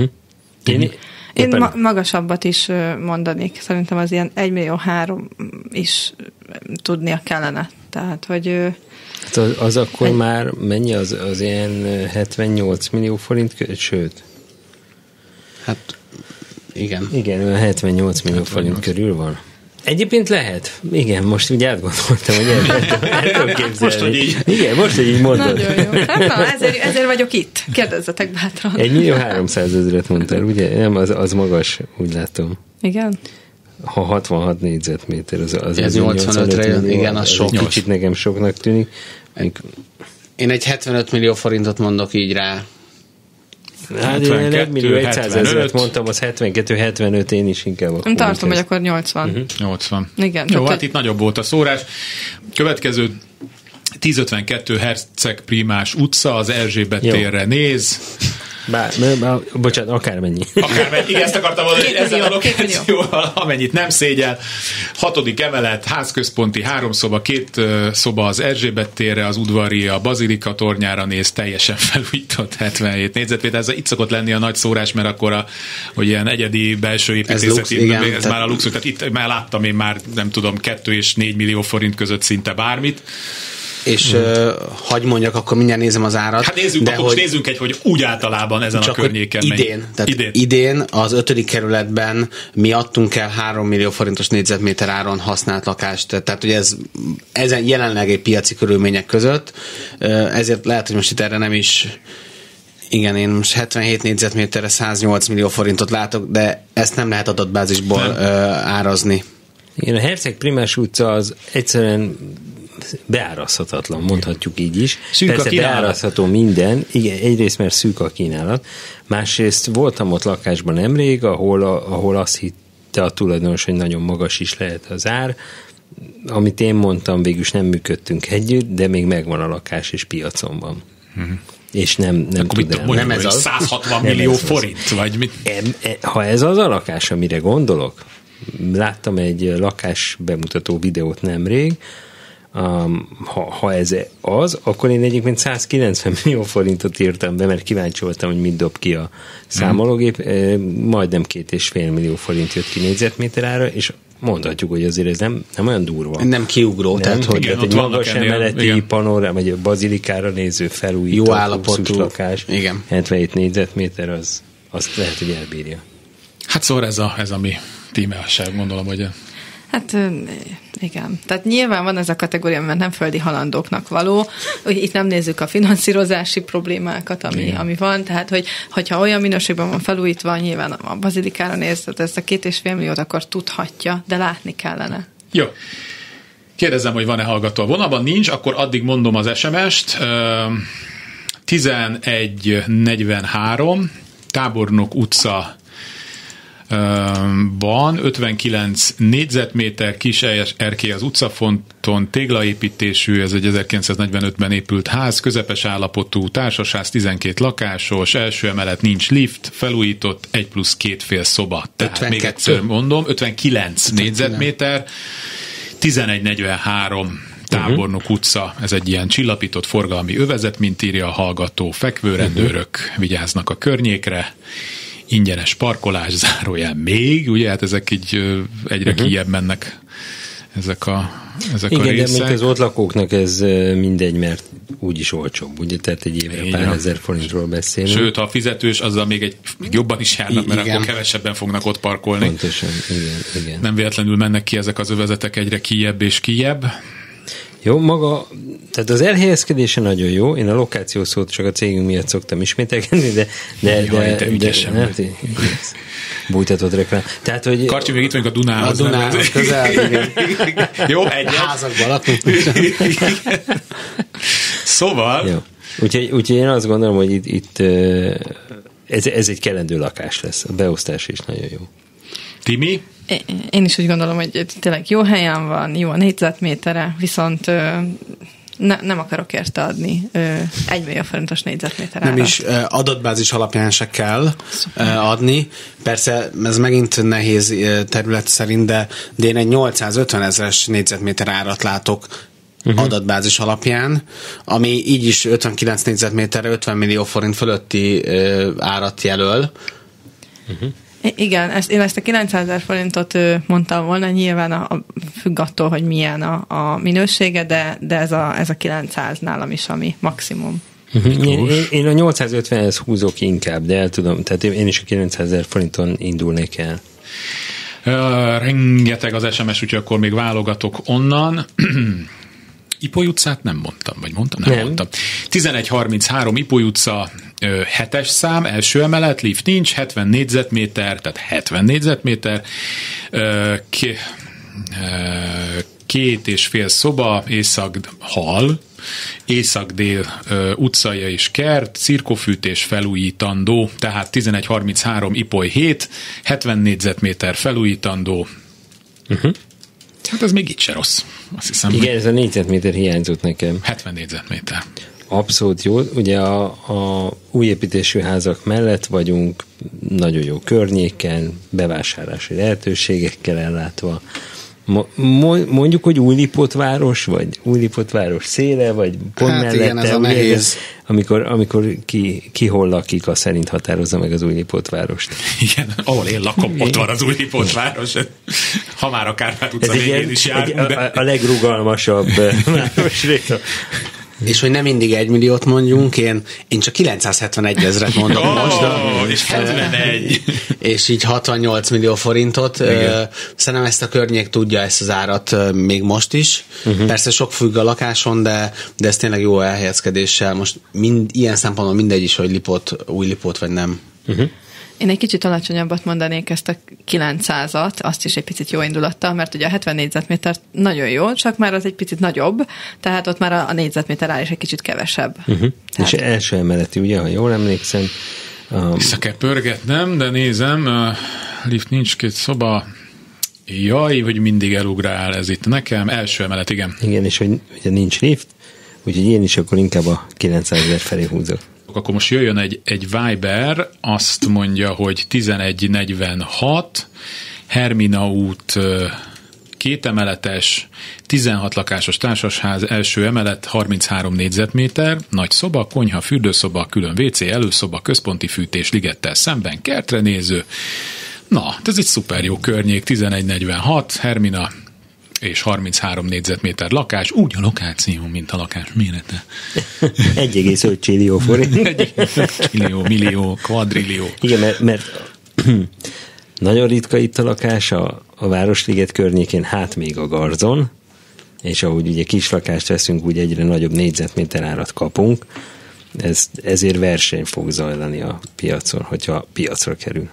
B: Én magasabbat is mondanék. Szerintem az ilyen 1,3 millió is tudnia kellene. Tehát, hogy...
D: Hát az akkor már mennyi? Az ilyen 78 millió forint, sőt?
C: Hát igen.
D: Igen, 78 millió forint körül van. Egyébként lehet. Igen, most úgy átgondoltam, hogy el tudom képzelni.
A: Most, hogy így.
D: Igen, most, hogy így mondod.
B: Nagyon jó. Hát na, ezért vagyok itt. Kérdezzetek bátran.
D: 1 millió 300 000 mondtál, ugye? Nem, az magas, úgy látom.
B: Igen.
D: Ha 66 négyzetméter, az
C: 85-re jön, igen, az sok.
D: Kicsit nekem soknak tűnik.
C: Én egy 75 millió forintot mondok így rá.
D: Hát én 1 millió 100 000 mondtam, az 72-75, én is inkább akkor.
B: Tartom, hogy akkor 80.
A: 80.
B: Igen.
A: Jó, hát itt nagyobb volt a szórás. Következő 1052 Herceg Prímás utca, az Erzsébet térre néz.
D: Bocsánat, akármennyi.
A: Akármennyi, igen, ezt akartam mondani, hogy ezzel a lokációval, amennyit nem szégyel. 6. emelet, házközponti, 3 szoba, 2 szoba az Erzsébet térre, az udvari, a Bazilika tornyára néz, teljesen felújított 77 négyzetméter. Ez itt szokott lenni a nagy szórás, mert akkor hogy ilyen egyedi belső építészeti, ez már a luxus, tehát itt már láttam én már, nem tudom, 2 és 4 millió forint között szinte bármit.
C: És hagy mondjak, akkor mindjárt nézem az árat.
A: Hát nézzük, de akkor nézzünk hogy úgy általában ezen a környéken
C: idén az 5. kerületben mi adtunk el 3 millió forintos négyzetméter áron használt lakást. Tehát, hogy ez jelenleg egy piaci körülmények között, ezért lehet, hogy most itt erre nem is... Igen, én most 77 négyzetméterre 108 millió forintot látok, de ezt nem lehet adatbázisból árazni.
D: Igen, a Herceg Prímás utca az egyszerűen beárazhatatlan, mondhatjuk így is.
A: Szűk
D: persze beárazható minden, igen, egyrészt mert szűk a kínálat, másrészt voltam ott lakásban nemrég, ahol azt hitte a tulajdonos, hogy nagyon magas is lehet az ár, amit én mondtam, végülis nem működtünk együtt, de még megvan a lakás, és piacon van. És nem tud el.
A: Nem ez az 160 millió forint, vagy mit?
D: Ha ez az a lakás, amire gondolok, láttam egy lakás bemutató videót nemrég, ha ez az, akkor én egyébként 190 millió forintot írtam be, mert kíváncsi voltam, hogy mit dob ki a számológép. Majdnem 2,5 millió forint jött ki négyzetméter ára, és mondhatjuk, hogy azért ez nem olyan durva.
C: Nem kiugró.
D: Nem,
C: tehát,
D: hogy igen, egy magas emeleti panorám, vagy a Bazilikára néző felújított
C: jó állapotú
D: lakás, 77 négyzetméter, az lehet, hogy elbírja.
A: Hát szóval ez a mi tímeasság, gondolom, hogy...
B: Hát igen. Tehát nyilván van ez a kategória, mert nem földi halandóknak való. Itt nem nézzük a finanszírozási problémákat, ami van. Tehát, hogyha olyan minőségben van felújítva, nyilván a Bazilikára nézett, ezt a 2,5 milliót akkor tudhatja, de látni kellene.
A: Jó. Kérdezem, hogy van-e hallgató a vonalban? Nincs, akkor addig mondom az SMS-t. 1143 Tábornok utca van, 59 négyzetméter, kis erkély az utcafonton, téglaépítésű, ez egy 1945-ben épült ház, közepes állapotú társasház, 12 lakásos, első emelet, nincs lift, felújított, 1+2 fél szoba. Tehát 52. Még egyszer mondom, 59 négyzetméter, 1143 Tábornok utca, ez egy ilyen csillapított forgalmi övezet, mint írja a hallgató, fekvőrendőrök vigyáznak a környékre, ingyenes parkolás, zárójel még, ugye, hát ezek így egyre kijebb mennek ezek a
D: igen,
A: részek.
D: de mint az ott lakóknak ez mindegy, mert úgyis olcsóbb, ugye, tehát egy évre pár ezer forintról beszélünk.
A: Sőt, ha a fizetős, azzal még jobban is járnak, mert akkor kevesebben fognak ott parkolni.
D: Pontosan, igen.
A: Nem véletlenül mennek ki ezek az övezetek egyre kijebb és kijebb.
D: Jó, maga, tehát az elhelyezkedése nagyon jó, én a lokáció szót csak a cégünk miatt szoktam ismételkedni, de bújtatott reklám. Tehát, hogy...
A: Karcsi, még itt vagyunk a Dunához.
C: A Dunához közel, igen.
A: Jó, egyet.
C: Házakban lakunk.
A: Szóval...
D: Jó. Úgyhogy én azt gondolom, hogy itt ez egy kellendő lakás lesz. A beosztás is nagyon jó.
A: Timi?
B: Én is úgy gondolom, hogy tényleg jó helyen van, jó a négyzetmétere, viszont nem akarok érte adni 1 millió forintos négyzetméter árat.
C: Nem is adatbázis alapján se kell adni. Persze ez megint nehéz terület szerint, de én egy 850 000 négyzetméter árat látok adatbázis alapján, ami így is 59 négyzetméterre 50 millió forint fölötti árat jelöl.
B: Igen, én ezt a 900 000 forintot mondtam volna, nyilván függ attól, hogy milyen a minősége, de ez a 900 nálam is, ami maximum.
D: Én a 850-hez húzok inkább, de el tudom, tehát én is a 900 000 forinton indulnék el.
A: Rengeteg az SMS, úgyhogy akkor még válogatok onnan. Ipoly utcát nem mondtam, vagy mondtam? Nem mondtam. 1133 Ipoly utca, 7-es szám, első emelet, lift nincs, 70 négyzetméter, tehát 70 négyzetméter, 2,5 szoba, észak-dél utcaja és kert, cirkofűtés felújítandó, tehát 1133 Ipoly 7, 70 négyzetméter felújítandó. Hát ez még itt se rossz. Azt hiszem,
D: igen, ez a négyzetméter hiányzott nekem.
A: 70 négyzetméter.
D: Abszolút jó. Ugye a új építésű házak mellett vagyunk, nagyon jó környéken, bevásárlási lehetőségekkel ellátva. Mondjuk, hogy Újlipótváros, vagy Újlipótváros széle, vagy pont
C: hát
D: mellette.
C: Igen, ez a nehéz.
D: Amikor ki hol lakik, az szerint határozza meg az Újlipótvárost.
A: Igen, ahol én lakom, ott van az Újlipótváros. Ha már a Kárpát utca végén is járunk.
D: A legrugalmasabb városrész.
C: És hogy nem mindig 1 milliót mondjunk, én csak 971 000 mondom most.
A: És 71.
C: És így 68 millió forintot. Szerintem ezt a környék tudja ezt az árat még most is. Persze sok függ a lakáson, de ez tényleg jó elhelyezkedéssel. Most ilyen szempontból mindegy is, hogy Újlipót vagy nem.
B: Én egy kicsit alacsonyabbat mondanék ezt a 900-at, azt is egy picit jó indulattal, mert ugye a 70 négyzetméter nagyon jó, csak már az egy picit nagyobb, tehát ott már a négyzetméter áll is egy kicsit kevesebb.
D: És első emeleti, ugye, ha jól emlékszem.
A: Vissza kell pörgetnem, de nézem, lift nincs, 2 szoba, jaj, hogy mindig elugrál ez itt nekem, első emelet, igen.
D: Igen, és hogy ugye nincs lift, úgyhogy én is akkor inkább a 900 000 felé húzok.
A: Akkor most jöjjön egy Viber, azt mondja, hogy 1146, Hermina út 2 emeletes, 16 lakásos társasház, első emelet, 33 négyzetméter, nagy szoba, konyha, fürdőszoba, külön WC, előszoba, központi fűtés, ligettel szemben, kertre néző. Na, ez egy szuper jó környék, 1146, Hermina és 33 négyzetméter lakás, úgy a lokáció, mint a lakás mérete.
D: 1,5 csillió forint.
A: millió, kvadrillió.
D: Igen, mert nagyon ritka itt a lakás a Városliget környékén, hát még a Garzon, és ahogy ugye kis lakást veszünk, úgy egyre nagyobb négyzetméter árat kapunk, ezért verseny fog zajlani a piacon, hogyha piacra kerül.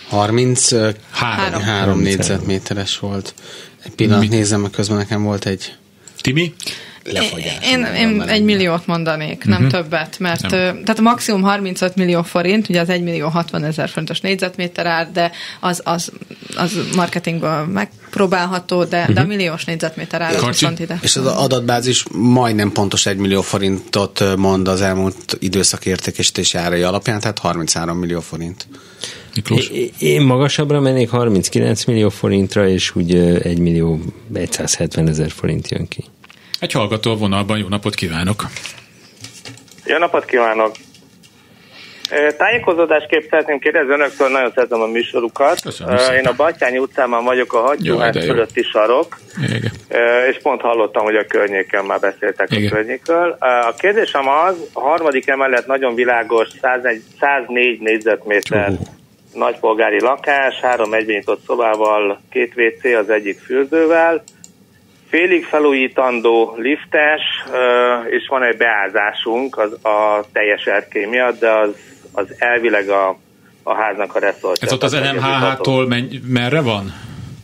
C: 33 négyzetméteres volt. Egy pillanat nézem, mert közben nekem volt egy
A: Timi?
C: lefagyás.
B: Én 1 milliót mondanék, nem többet, mert tehát a maximum 35 millió forint, ugye az 1 millió 60 000 forintos négyzetméter ár, de az marketingből megpróbálható, de a milliós négyzetméter ár viszont ide. És
C: az adatbázis majdnem pontos 1 millió forintot mond az elmúlt időszak értékesítési árai alapján, tehát 33 millió forint.
A: Miklós?
D: Én magasabbra mennék 39 millió forintra, és úgy 1 millió 170 000 forint jön ki.
A: Egy hallgató a vonalban, jó napot kívánok!
I: Jó napot kívánok! Tájékozódásképp szeretném kérdezni önöktől, nagyon szeretem a műsorukat. Én a Batthyány utcában vagyok, a hattyúház fölötti sarok, és pont hallottam, hogy a környéken már beszéltek a környékről. A kérdésem az, a harmadik emelet nagyon világos, 104 négyzetméter nagypolgári lakás, 3 egybennyitott szobával, 2 WC, az egyik fürdővel, félig felújítandó liftes, és van egy beázásunk a teljes erkély miatt, de az elvileg a háznak a reszortja.
A: Ez ott az NMHH-tól merre van?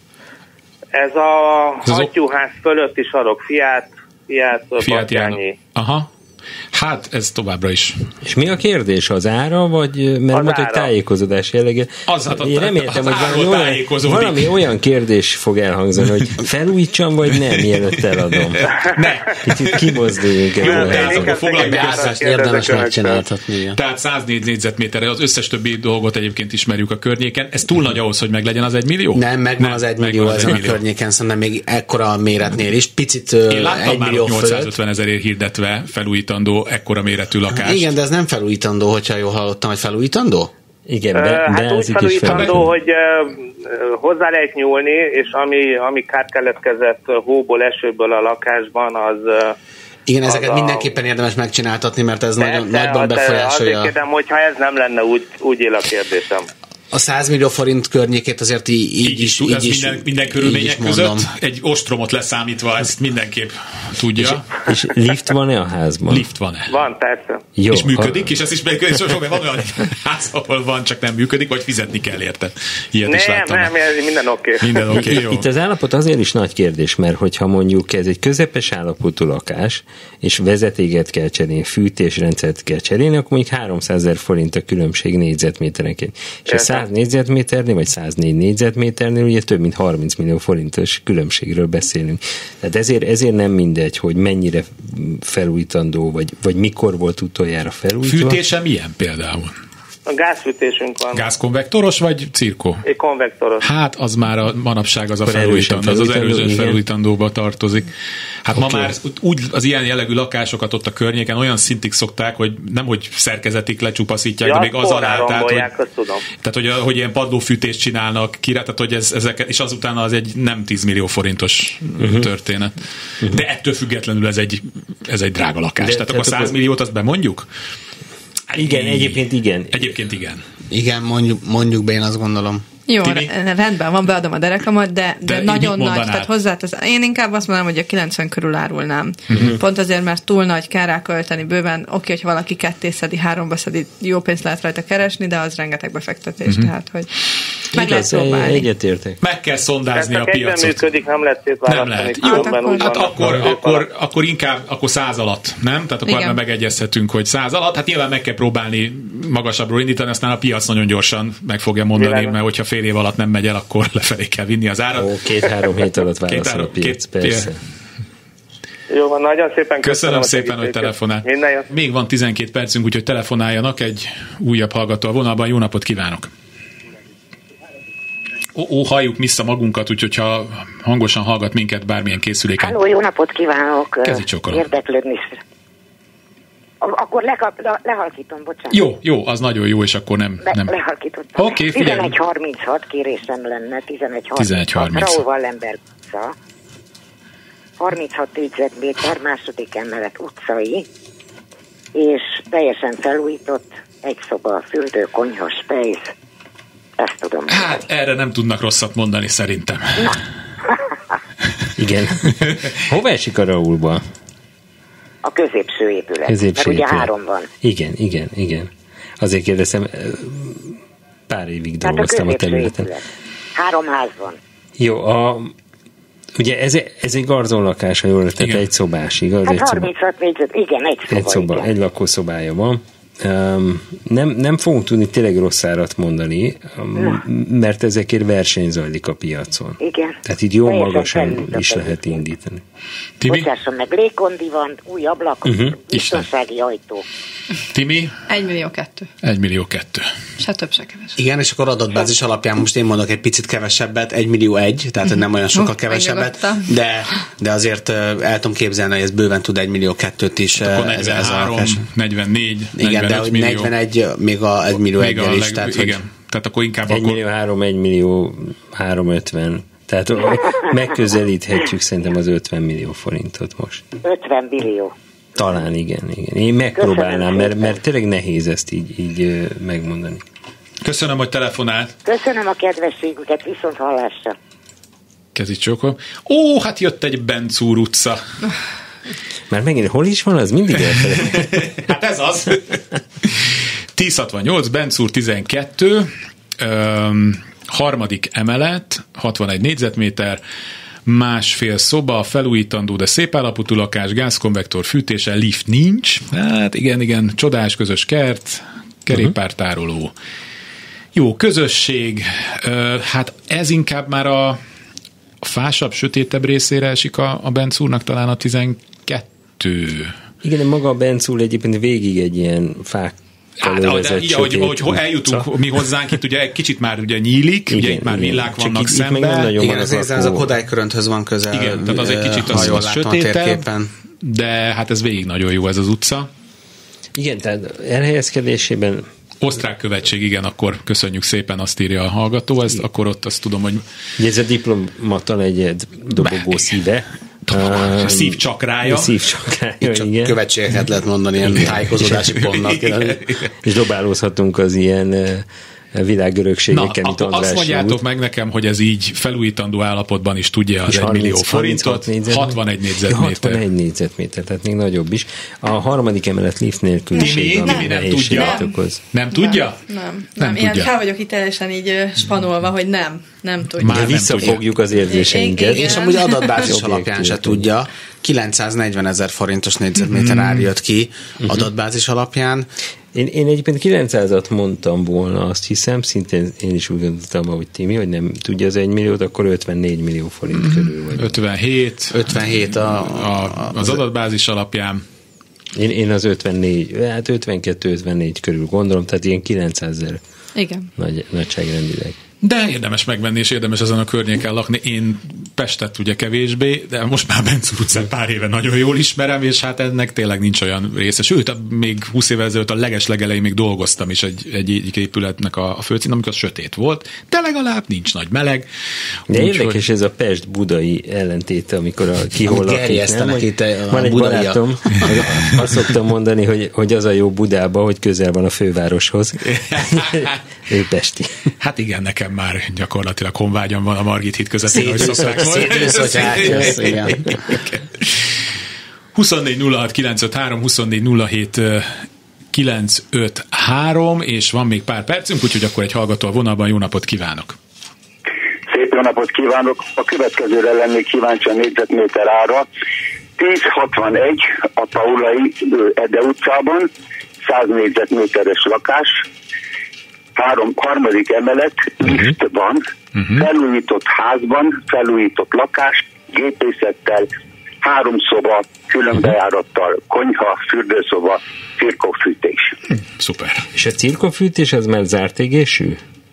I: Ez a hattyúház fölötti sarok, Fiat Batthyányi.
A: Aha. Hát ez továbbra is.
D: És mi a kérdés? Az ára, vagy mert mondta, hogy tájékozódás jellege? Én reméltem, hogy valami olyan kérdés fog elhangzani, hogy felújítsam, vagy nem, mielőtt eladom. Kicsit kimozduljunk
A: ebből. Foglalkozást
C: érdemes megcsináltatni.
A: Tehát 104 négyzetméterre, az összes többi dolgot egyébként ismerjük a környéken. Ez túl nagy ahhoz, hogy meglegyen az 1 millió?
C: Nem, megvan az 1 millió ezen a környéken, szerintem még ekkora méretnél is. Picit 1 millió fölött.
A: 850 000 hirdetve felújítandó ekkora méretű lakás.
C: Igen, de ez nem felújítandó, hogyha jól hallottam, hogy felújítandó?
D: Igen,
I: hát úgy felújítandó, hogy hozzá lehet nyúlni, és ami kár keletkezett hóból, esőből a lakásban, az...
C: Igen, ezeket mindenképpen érdemes megcsináltatni, mert ez nagyban befolyásolja.
I: Azért kérdem, hogyha ez nem lenne, úgy él a kérdésem.
C: A 100 millió forint környékét azért így is
A: minden körülmények között egy ostromot leszámítva, ezt mindenképp tudja.
D: És lift van-e a házban?
A: Lift van-e?
I: Van, persze.
A: Jó, és működik, és ezt is van olyan ház, ahol van, csak nem működik, vagy fizetni kell érte. Ilyet is láttam.
I: Nem, minden oké.
A: Minden oké, jó.
D: Itt az állapot azért is nagy kérdés, mert hogyha mondjuk ez egy közepes állapotú lakás, és vezetéket kell cserélni, fűtésrendszert kell cserélni, akkor mondjuk 300 000 forint a különbség négyzetméterenként. És 100 négyzetméternél, vagy 104 négyzetméternél ugye több mint 30 millió forintos különbségről beszélünk. Tehát ezért nem mindegy, hogy mennyire felújítandó, vagy mikor volt utoljára felújítva.
A: Fűtése milyen például?
I: A gázfűtésünk van.
A: Gázkonvektoros vagy cirkó?
I: Egy konvektoros.
A: Hát az már a manapság az a felújítandó, az erősen felújítandóba tartozik. Hát ma már úgy az ilyen jellegű lakásokat ott a környéken olyan szintig szokták, hogy nem hogy szerkezetik, lecsupaszítják, de még az alá. Tehát, hogy ilyen padlófűtést csinálnak, tehát, hogy ezeket, és azután az egy nem 10 millió forintos történet. De ettől függetlenül ez egy drága lakás. Tehát akkor 100 milliót azt bemondjuk?
D: Igen, egyébként igen.
C: Igen, mondjuk be, én azt gondolom.
B: Jó, rendben van, beadom a derekamat, de nagyon nagy, tehát hozzáteszem. Én inkább azt mondanám, hogy a 90 körül árulnám. Pont azért, mert túl nagy, kell rá költeni bőven. Oké, hogyha valaki 2 szedi, 3 szedi, jó pénzt lehet rajta keresni, de az befektetés, tehát hogy meg lehet próbálni.
D: Egyetértek.
A: Meg kell szondázni a piacot.
I: Működik, nem lehet szétválasztani.
A: Nem lehet. Jó, akkor inkább 100 alatt, nem? Tehát akkor már megegyezhetünk, hogy 100 alatt. Hát nyilván meg kell próbálni magasabbról indítani, aztán a piac nagyon gyorsan meg fogja mondani, mert hogyha fél év alatt nem megy el, akkor lefelé kell vinni az árat.
D: 2-3 hét alatt válaszol a piac, persze.
I: Jó van, nagyon szépen
A: köszönöm szépen, hogy telefonált. Még van 12 percünk, úgyhogy telefonáljanak, egy újabb hallgató a vonalban. Jó napot kívánok! Halljuk vissza magunkat, úgyhogy ha hangosan hallgat minket bármilyen készüléken.
J: Halló, jó napot kívánok!
A: Érdeklődni.
J: Akkor lehalkítom, bocsánat.
A: Jó, az nagyon jó, és akkor nem...
J: Lehalkítottam.
A: Oké, figyelj.
J: 11:36 kérésem lenne, 11:36. Raúl Wallenberg utca. 36 négyzetméter, második emelet utcai, és teljesen felújított, egy szoba, fürdő, konyha, spejz. Ezt tudom mondani.
A: Hát erre nem tudnak rosszat mondani szerintem.
D: Igen. Hova esik a Raúlba?
J: A középső épület. Mert ugye 3 van.
D: Igen. Azért kérdezem, pár évig dolgoztam a területen.
J: 3 ház van.
D: Jó, ugye ez egy garzonlakás, ha jól érted, egy szobás, igaz?
J: Hát 36 négyzet, igen, egy szoba.
D: Igen. Egy lakószobája van. Nem fogunk tudni tényleg rossz árat mondani, mert ezekért verseny zajlik a piacon.
J: Igen.
D: Tehát így jó magasan is lehet indítani.
J: Bocsásson meg, légkondi van, új ablak, biztonsági ajtó.
A: Timi?
B: 1,2 millió.
A: 1,2 millió.
B: Se több, se kevesebb.
C: Igen, és akkor adatbázis alapján most én mondok egy picit kevesebbet, 1 millió egy, tehát nem olyan sokkal kevesebbet, de azért el tudom képzelni, hogy ez bőven tud 1 millió 2-t is.
A: Akkor 43, 44,
C: igen, de hogy 41 még a 1 millió 1-el is.
A: Igen, tehát akkor inkább
D: 1 millió 3, 1 millió 350. Tehát megközelíthetjük szerintem az 50 millió forintot most.
J: 50 millió.
D: Talán igen. Én megpróbálnám, mert tényleg nehéz ezt így megmondani.
A: Köszönöm, hogy telefonált.
J: Köszönöm a kedvességüket, viszont hallásra.
A: Kezi csókom. Hát jött egy Bencúr utca.
D: Már megint hol is van, az mindig elfelejt.
A: Hát ez az. 1068, Bencúr 12, harmadik emelet, 61 négyzetméter, másfél szoba, felújítandó, de szép állapotú lakás, gázkonvektor fűtése, lift nincs. Hát igen, csodás közös kert, kerékpártároló. Jó, közösség. Hát ez inkább már a fásabb, sötétebb részére esik a Bencúrnak, talán a 12.
D: Igen, de maga a Bencúr egyébként végig egy ilyen fák.
A: Hát, így, ahogy eljutunk mi hozzánk, itt ugye egy kicsit már ugye nyílik, igen, ugye itt már villák vannak szemben.
C: Igen, ez a Kodály Körönthöz van közel.
A: Igen, tehát az egy kicsit az sötétebb, de hát ez végig nagyon jó ez az utca.
D: Igen, tehát elhelyezkedésében
A: Osztrák követség, igen, akkor köszönjük szépen, azt írja a hallgató, akkor ott azt tudom, hogy...
D: Ez a diplomata negyed dobogó szíve.
A: Szívcsakrája.
C: Csak igen. Követségeket lehet mondani ilyen tájékozódási pontnak.
D: És dobálózhatunk az ilyen világörökségeken, mint András.
A: Azt mondjátok meg nekem, hogy ez így felújítandó állapotban is tudja az 1 millió forintot. 61 négyzetméter.
D: 61 négyzetméter, tehát még nagyobb is. A harmadik emelet lift nélküliség, ami nehézséget okoz.
A: Nem tudja?
B: Nem. Ilyen fel vagyok itt teljesen így spanolva, hogy nem tudja.
D: De visszafogjuk az érzéseinket.
C: És amúgy adatbázis alapján se tudja. 940 000 forintos négyzetméter ár jött ki adatbázis alapján.
D: Én egyébként 900-at mondtam volna, azt hiszem, szintén én is úgy gondoltam, hogy Timi, hogy nem tudja az 1 milliót, akkor 54 millió forint körül vagy.
A: 57 az adatbázis alapján.
D: Én az 52-54 körül gondolom, tehát ilyen 900 000 nagyságrendileg.
A: De érdemes megvenni, és érdemes ezen a környéken lakni. Én Pestet ugye kevésbé, de most már Bencúr utcát pár éve nagyon jól ismerem, és hát ennek tényleg nincs olyan része. Sőt, még 20 évvel ezelőtt a legelején még dolgoztam is egy épületnek a földszín, amikor sötét volt, de legalább nincs nagy meleg.
D: De érdekes hogy... ez a Pest-budai ellentéte, amikor ki hol lakik, nem? Van egy barátom, azt szoktam mondani, hogy az a jó Budába, hogy közel van a fővároshoz. Ő pesti.
A: Hát igen, nekem már gyakorlatilag honvágyam van a Margit híd közepén, hogy szokták mondani. 24 06 953, 24 07 953, és van még pár percünk, úgyhogy akkor egy hallgató a vonalban. Jó napot kívánok!
E: Szép jó napot kívánok! A következőre lennék kíváncsi a négyzetméter ára. 1061 a Paulai Ede utcában, 100 négyzetméteres lakás, harmadik emelet, lift van, felújított házban, felújított lakás, gépészettel, 3 szoba, különbejárattal, konyha, fürdőszoba, cirkófűtés.
A: Szuper.
D: És a cirkófűtés az már zárt égésű?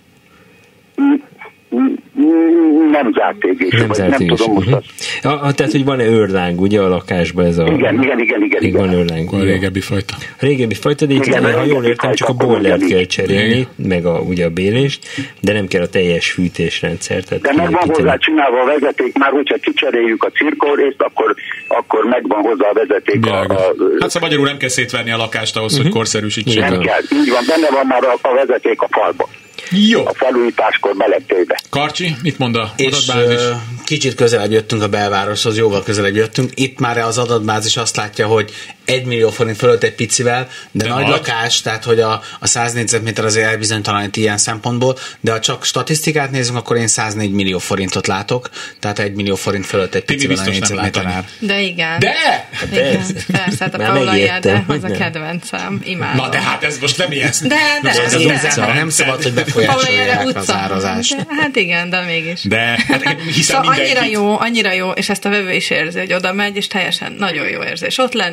E: Nem zárt égésű, nem tudom most azt.
D: Tehát, hogy van-e őrláng, ugye a lakásban ez a...
E: Igen.
D: Van őrláng.
A: A régebbi fajta.
D: A régebbi fajta, de itt, ha jól értem, csak a boilert kell cserélni, meg ugye a bélést, de nem kell a teljes fűtésrendszer.
E: De meg van hozzá csinálva a vezeték, már hogyha kicseréljük a cirkórészt, akkor megvan hozzá a vezeték.
A: Hát szóval magyarul nem kell szétverni a lakást ahhoz, hogy korszerűsítsék.
E: Nem kell, így van, benne van már a vezeték a falba.
A: Jó.
E: A felújításkor belettéve.
A: Karcsi, mit mond a adatbázis?
C: Kicsit közelebb jöttünk a belvároshoz, jóval közelebb jöttünk. Itt már az adatbázis azt látja, hogy 1 millió forint fölött egy picivel, de nagy lakás, tehát hogy a 100 négyzetméter azért elbizonytalanít ilyen szempontból, de ha csak statisztikát nézünk, akkor én 104 millió forintot látok, tehát 1 millió forint fölött egy picivel a négyzetméter ár.
B: De igen.
A: De?
B: Igen, persze, hát a Paulai Ede, az a kedvencem, imádom.
A: Na de hát ez most nem ilyen.
B: De.
C: Nem szabad, hogy befolyásolják az árazást.
B: Hát igen, de mégis.
A: De
B: szóval annyira jó, és ezt a vevő is érzi, hogy oda megy, és teljesen nagyon jó érzés ott lenni, közel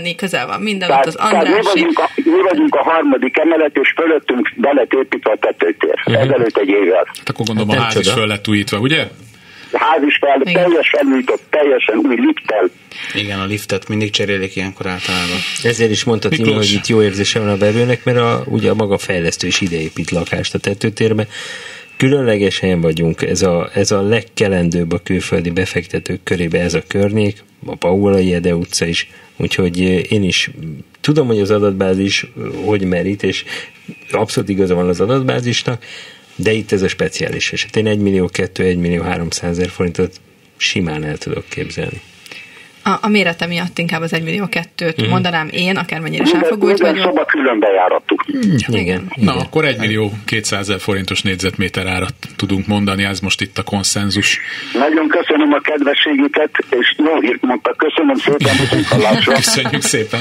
B: közel van minden, ott az Andrássy.
E: Mi vagyunk a harmadik emelet, és fölöttünk be lett építve a tetőtér. Ezelőtt egy évvel.
A: Hát akkor gondolom a ház is föl lett újítva, ugye?
E: A ház is teljesen újított, teljesen új lifttel.
C: Igen, a liftet mindig cserélik ilyenkor általában.
D: Ezért is mondta Timi, hogy itt jó érzése van a vevőnek, mert ugye a maga fejlesztő is ideépít lakást a tetőtérbe. Különleges helyen vagyunk, ez a legkelendőbb a külföldi befektetők körébe ez a környék, a Paulai Ede utca is, úgyhogy én is tudom, hogy az adatbázis hogy merít, és abszolút igaza van az adatbázisnak, de itt ez a speciális eset. Én 1.200.000-1.300.000 forintot simán el tudok képzelni.
B: A mérete miatt inkább az 1.200.000 mondanám én, akármennyire is elfogult vagyok.
E: Minden szoba külön bejárattuk.
D: Igen.
A: Na, akkor 1.200.000 forintos négyzetméter árat tudunk mondani, ez most itt a konszenzus.
E: Nagyon köszönöm a kedvességüket, és jó hírt mondtak. Köszönöm szépen, viszonthallásra.
A: Köszönjük szépen.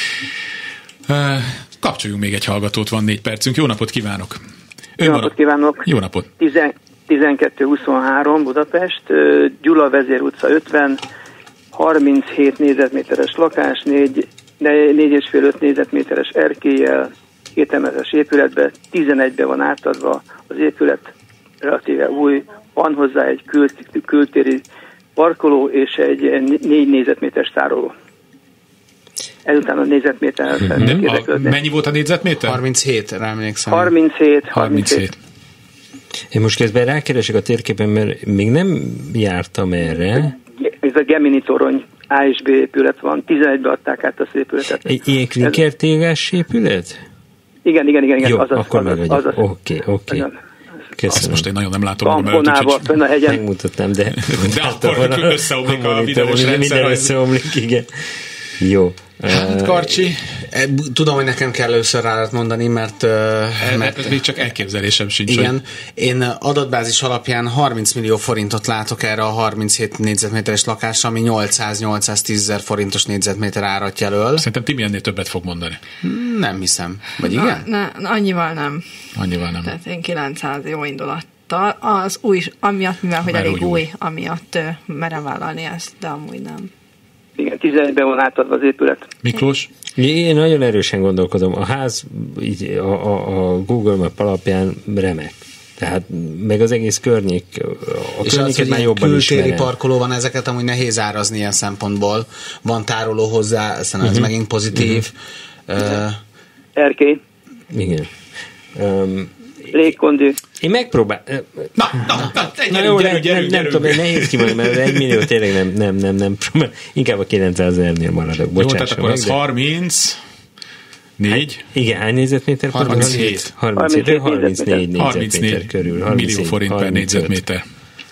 A: Kapcsoljunk még egy hallgatót, van 4 percünk. Jó napot kívánok!
K: Jó napot kívánok!
A: Jó napot!
K: 1223 Budapest, Gyula Vezér utca 50, 37 négyzetméteres lakás, 4,5-5 négyzetméteres erkéllyel, 2 emeletes épületbe, 11-be van átadva az épület, relatíve új, van hozzá egy kültéri parkoló és egy 4 négyzetméteres tároló. Ezután a négyzetméter
A: mennyi volt a négyzetméter?
C: 37, emlékszem.
K: 37.
D: Én most közben rákeresek a térképen, mert még nem jártam erre.
K: Ez a Gemini torony A és B épület van, 11-be adták át az épületet.
D: Ilyen klinkertégás épület?
K: Igen.
D: Jó, akkor megvagyok. Oké.
A: Azt most én nagyon nem látom
K: magam előtt, úgyhogy
D: megmutatnám, de
A: akkor összeomlik a videós rendszer.
D: Minden összeomlik, igen. Jó.
A: Hát, Karcsi.
C: Tudom, hogy nekem kell először rárat mondani, mert
A: még csak elképzelésem sincs.
C: Igen, hogy... én adatbázis alapján 30 millió forintot látok erre a 37 négyzetméteres lakásra, ami 800-810 forintos négyzetméter árat jelöl.
A: Szerintem Timi ennél többet fog mondani.
C: Nem hiszem. Vagy igen?
B: Annyival nem. Tehát én 900 jó indulattal. Az új, amiatt, mivel hogy elég új, amiatt merem vállalni ezt, de amúgy nem.
K: Igen, 11-ben van átadva az épület.
A: Miklós?
D: Én nagyon erősen gondolkodom. A ház így a Google Map alapján remek. Tehát meg az egész környék, a
C: és
D: környéket már jobban ismerem.
C: Kültéri parkoló van, ezeket amúgy nehéz árazni ilyen szempontból. Van tároló hozzá, aztán ez megint pozitív.
K: Erkély.
D: Igen.
K: Légkondi.
D: Én megpróbál...
A: Gyerünk.
D: Nem tudom, nehéz kimondani, mert 1 millió tényleg nem. Inkább a 900.000-nél maradok.
A: Jó, tehát akkor az 34.
D: Igen, hány négyzetméter?
A: 37.
D: 34 négyzetméter körül.
A: Millió forint per négyzetméter.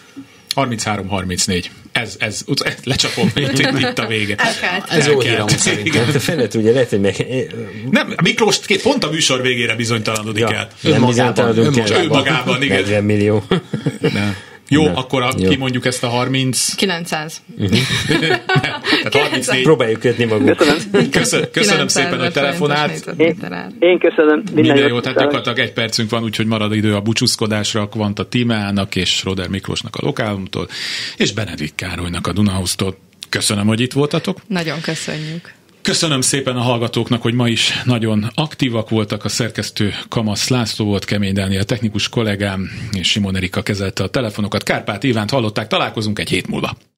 A: 33-34. Ez lecsapom, itt a vége.
C: Ez jó hír amúgy szerintem.
D: A felet ugye lehet, hogy
A: Nem, Miklós pont a műsor végére bizonytalanodik el.
D: Nem bizonytalanodunk el.
A: Önmagában, igen.
D: 40 millió.
A: Jó, akkor kimondjuk ezt a 30...
B: 900.
A: Tehát 34.
D: Próbáljuk kötni magunkat.
A: Köszönöm szépen, hogy telefonált.
K: Én köszönöm.
A: Minden jót, tehát gyakorlatilag 1 percünk van, úgyhogy marad idő a búcsúzkodásra. Kvanta Tímeának és Roder Miklósnak a Lokálumtól, és Benedikt Károlynak a Dunahouse-tól. Köszönöm, hogy itt voltatok.
B: Nagyon köszönjük.
A: Köszönöm szépen a hallgatóknak, hogy ma is nagyon aktívak voltak. A szerkesztő Kamasz László volt, Kemény Dániel technikus kollégám, és Simon Erika kezelte a telefonokat. Kárpát Ivánt hallották, találkozunk egy hét múlva.